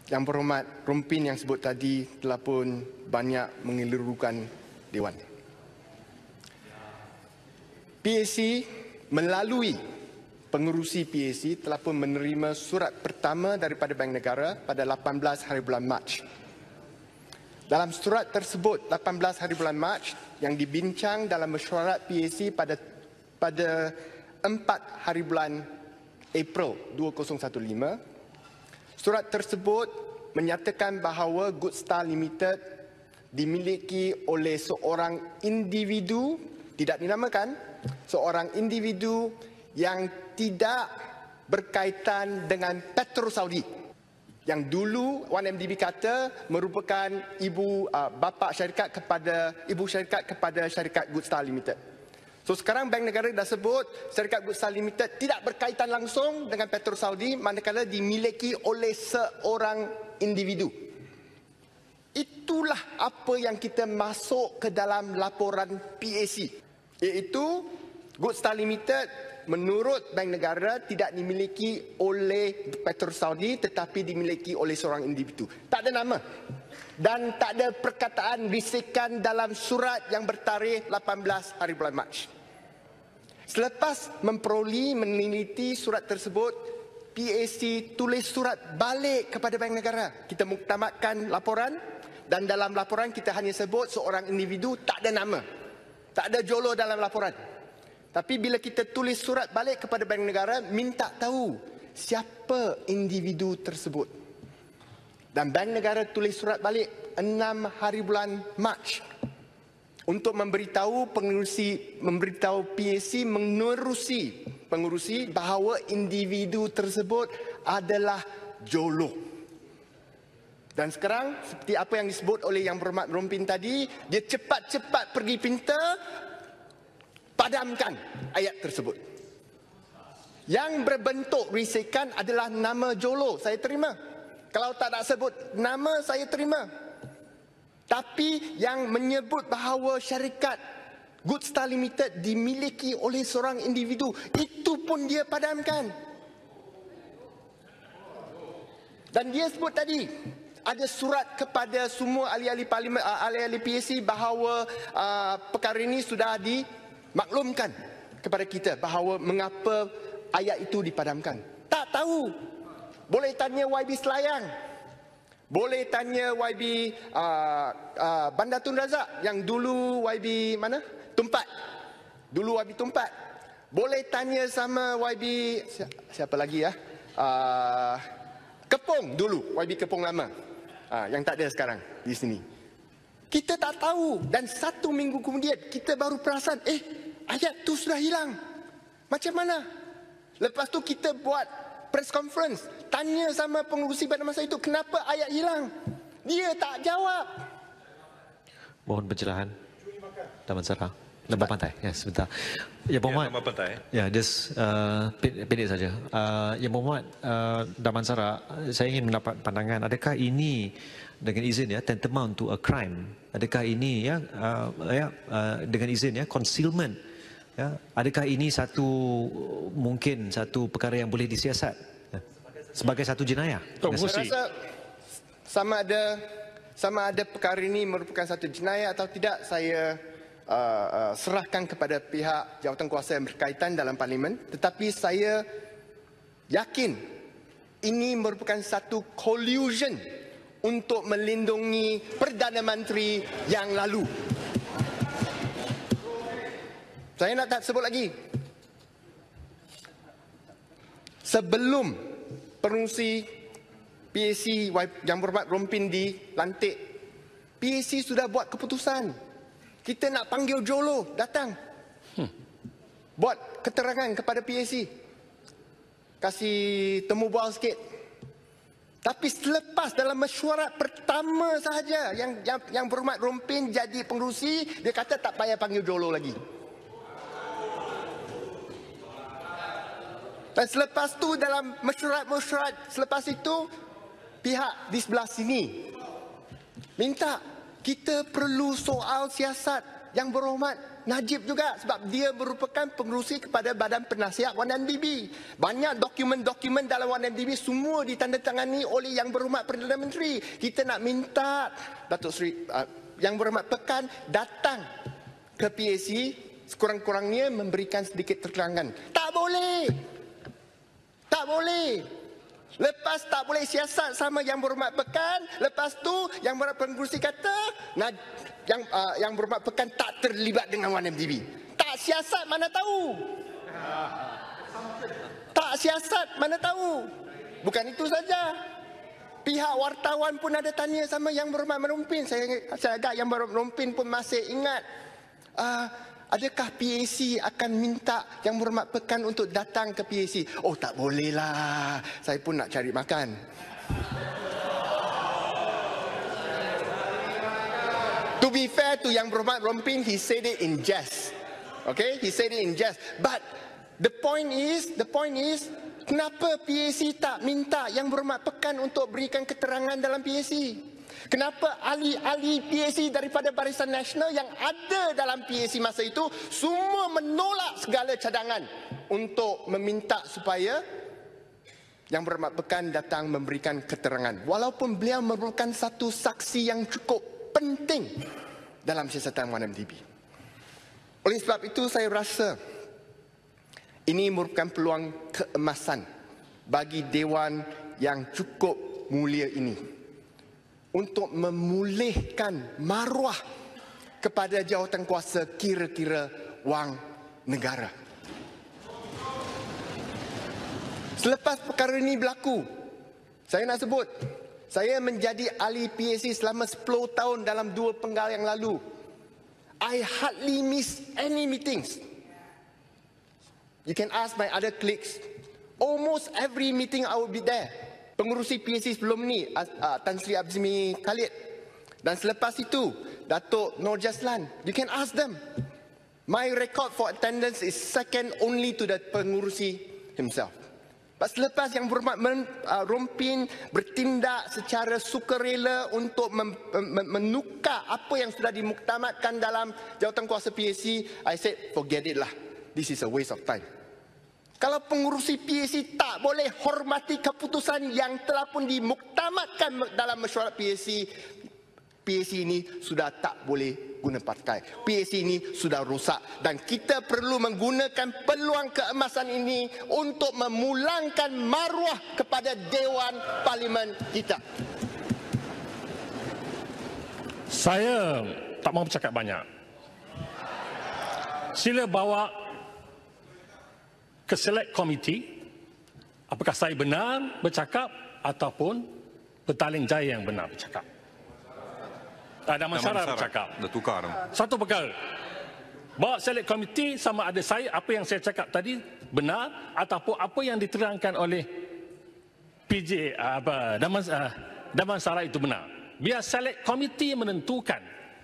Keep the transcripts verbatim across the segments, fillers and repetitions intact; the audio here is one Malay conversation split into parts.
Yang Berhormat Rompin yang sebut tadi telah pun banyak mengelirukan Dewan. P A C melalui pengerusi P A C telah pun menerima surat pertama daripada Bank Negara pada lapan belas hari bulan Mac. Dalam surat tersebut, lapan belas hari bulan Mac yang dibincang dalam mesyuarat P A C pada pada empat hari bulan April dua ribu lima belas, surat tersebut menyatakan bahawa Goodstar Limited dimiliki oleh seorang individu, tidak dinamakan, seorang individu yang tidak berkaitan dengan Petro Saudi. Yang dulu one M D B kata merupakan ibu uh, bapa syarikat kepada ibu syarikat kepada syarikat Goodstar Limited. So sekarang Bank Negara dah sebut syarikat Goodstar Limited tidak berkaitan langsung dengan Petro Saudi, manakala dimiliki oleh seorang individu. Itulah apa yang kita masuk ke dalam laporan P A C, iaitu Goodstar Limited menurut Bank Negara tidak dimiliki oleh Petro Saudi tetapi dimiliki oleh seorang individu. Tak ada nama dan tak ada perkataan bisikan dalam surat yang bertarikh lapan belas hari bulan Mac. Selepas memperoleh meneliti surat tersebut, P A C tulis surat balik kepada Bank Negara. Kita muktamadkan laporan dan dalam laporan kita hanya sebut seorang individu, tak ada nama. Tak ada jolo dalam laporan. Tapi bila kita tulis surat balik kepada Bank Negara, minta tahu siapa individu tersebut. Dan Bank Negara tulis surat balik enam hari bulan Mac untuk memberitahu pengurusi, memberitahu P A C menerusi pengurusi bahawa individu tersebut adalah jolo. Dan sekarang seperti apa yang disebut oleh Yang Berhormat Rompin tadi, dia cepat-cepat pergi pinta padamkan ayat tersebut. Yang berbentuk risikan adalah nama jolo, saya terima. Kalau tak nak sebut nama, saya terima. Tapi yang menyebut bahawa syarikat Goodstar Limited dimiliki oleh seorang individu, itu pun dia padamkan. Dan dia sebut tadi, ada surat kepada semua ahli-ahli parlimen, ahli-ahli P A C bahawa uh, perkara ini sudah dimaklumkan kepada kita bahawa mengapa ayat itu dipadamkan. Tak tahu. Boleh tanya Y B Selayang. Boleh tanya Y B uh, uh, Bandar Tun Razak yang dulu Y B mana? Tumpat. Dulu Y B Tumpat. Boleh tanya sama Y B siapa lagi ya? Uh, Kepong dulu, Y B Kepong lama. Uh, yang tak ada sekarang di sini. Kita tak tahu dan satu minggu kemudian kita baru perasan, eh ayat tu sudah hilang. Macam mana? Lepas tu kita buat press conference, tanya sama pengurusi pada masa itu, kenapa ayat hilang? Dia tak jawab. Mohon pencerahan. Damansara. Lembah Pantai. Ya, sebentar. Ya, Berhormat. Ya, Lembah Pantai. Ya, just uh, pendek saja. Uh, ya, Berhormat uh, Damansara, saya ingin mendapat pandangan, adakah ini dengan izin ya tantamount to a crime? Adakah ini ya, uh, ya uh, dengan izin ya concealment? Ya, adakah ini satu mungkin satu perkara yang boleh disiasat ya, sebagai satu jenayah? Oh, saya rasa sama ada sama ada perkara ini merupakan satu jenayah atau tidak, saya uh, uh, serahkan kepada pihak jawatankuasa yang berkaitan dalam parlimen. Tetapi saya yakin ini merupakan satu collusion untuk melindungi Perdana Menteri yang lalu. Saya nak tak sebut lagi. Sebelum pengurusi P A C Yang Berhormat Rompin dilantik, P A C sudah buat keputusan. Kita nak panggil jolo datang. Hmm. Buat keterangan kepada P A C. Kasih temu bual sikit. Tapi selepas dalam mesyuarat pertama sahaja yang yang, yang Berhormat Rompin jadi pengurusi, dia kata tak payah panggil jolo lagi. Dan selepas tu dalam mesyuarat-mesyuarat selepas itu, pihak di sebelah sini minta kita perlu soal siasat. Yang Berhormat Najib juga sebab dia merupakan pengerusi kepada Badan Penasihat Wan M D B. Banyak dokumen-dokumen dalam Wan M D B semua ditandatangani oleh Yang Berhormat Perdana Menteri. Kita nak minta Datuk Seri uh, Yang Berhormat Pekan datang ke P A C sekurang-kurangnya memberikan sedikit keterangan. Tak boleh. Tak boleh. Lepas tak boleh siasat sama Yang Berhormat Pekan, lepas tu Yang Berhormat Pengerusi kata nah, yang uh, Yang Berhormat Pekan tak terlibat dengan Wan M D B. Tak siasat mana tahu. Tak siasat mana tahu. Bukan itu saja. Pihak wartawan pun ada tanya sama Yang Berhormat Merompin. Saya, saya agak Yang Berhormat Merompin pun masih ingat. Uh, Adakah P A C akan minta Yang Berhormat Pekan untuk datang ke P A C? Oh, tak bolehlah. Saya pun nak cari makan. To be fair to Yang Berhormat Rompin, he said it in jest. Okay, he said it in jest. But the point is, the point is, kenapa P A C tak minta Yang Berhormat Pekan untuk berikan keterangan dalam P A C? Kenapa ahli-ahli P A C daripada Barisan Nasional yang ada dalam P A C masa itu semua menolak segala cadangan untuk meminta supaya Yang Berhormat Pekan datang memberikan keterangan. Walaupun beliau merupakan satu saksi yang cukup penting dalam siasatan Wan M D B. Oleh sebab itu saya rasa ini merupakan peluang keemasan bagi Dewan yang cukup mulia ini untuk memulihkan maruah kepada jawatan kuasa kira-kira wang negara. Selepas perkara ini berlaku, saya nak sebut, saya menjadi ahli P A C selama sepuluh tahun dalam dua penggal yang lalu. I hardly miss any meetings. You can ask my other colleagues. Almost every meeting I will be there. Pengurusi P A C sebelum ni, uh, Tan Sri Azmi Khalid. Dan selepas itu, Datuk Nur Jaslan. You can ask them. My record for attendance is second only to the pengurusi himself. But selepas Yang Berhormat uh, Rompin bertindak secara sukarela untuk mem, mem, menukar apa yang sudah dimuktamadkan dalam jawatan kuasa P A C, I said, forget it lah. This is a waste of time. Kalau pengurusi P A C tak boleh hormati keputusan yang telah pun dimuktamadkan dalam mesyuarat P A C, P A C ini sudah tak boleh guna pakai. P A C ini sudah rosak dan kita perlu menggunakan peluang keemasan ini untuk memulangkan maruah kepada Dewan Parlimen kita. Saya tak mahu bercakap banyak. Sila bawa ke select committee, apakah saya benar bercakap ataupun Petaling Jaya yang benar bercakap. Ada masyarakat bercakap. Dah tukar. Satu perkara. Bawa select committee sama ada saya, apa yang saya cakap tadi benar ataupun apa yang diterangkan oleh P J apa Daman, uh, Damansara itu benar. Biar select committee menentukan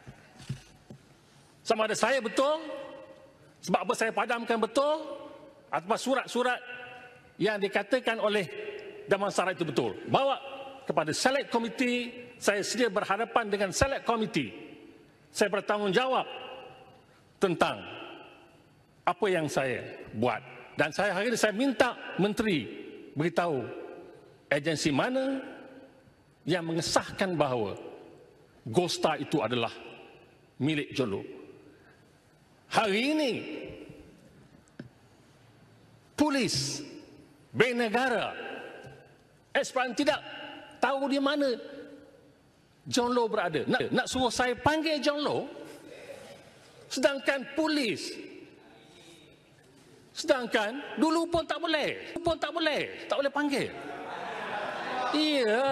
sama ada saya betul, sebab apa saya padamkan betul, atau surat-surat yang dikatakan oleh Damansara itu betul. Bawa kepada select committee, saya sedia berhadapan dengan select committee. Saya bertanggungjawab tentang apa yang saya buat. Dan saya hari ini saya minta menteri beritahu agensi mana yang mengesahkan bahawa Goldstar itu adalah milik John Low. Hari ini polis, bank negara, Esperan tidak tahu di mana John Low berada. Nak, nak suruh saya panggil John Low, sedangkan polis, sedangkan dulu pun tak boleh, pun tak boleh, tak boleh panggil. Iya.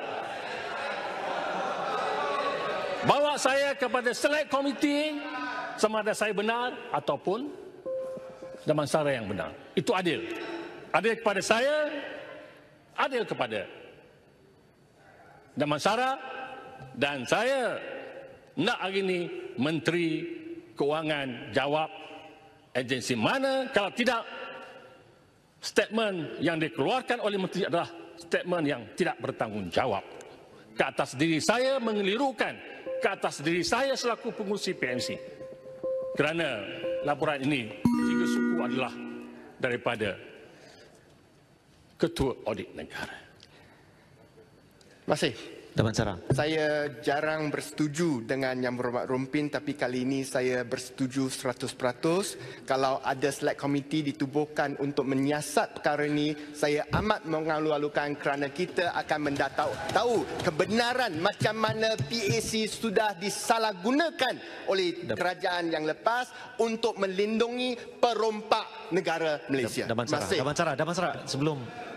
Bawa saya kepada select committee, sama ada saya benar ataupun Damansara yang benar. Itu adil. Adil kepada saya, adil kepada Damansara, dan saya nak hari ini Menteri Keuangan jawab agensi mana, kalau tidak statement yang dikeluarkan oleh Menteri adalah statement yang tidak bertanggungjawab. Ke atas diri saya mengelirukan, ke atas diri saya selaku pengurusi P M C. kerana laporan ini tiga suku adalah daripada Ketua Audit Negara. Terima kasih. Damansara. Saya jarang bersetuju dengan Yang Berhormat Rompin, tapi kali ini saya bersetuju seratus peratus. Kalau ada select committee ditubuhkan untuk menyiasat perkara ini, saya amat mengalu-alukan kerana kita akan mendatau tahu kebenaran macam mana P A C sudah disalahgunakan oleh kerajaan yang lepas untuk melindungi perompak negara Malaysia. Damansara. Damansara, Damansara sebelum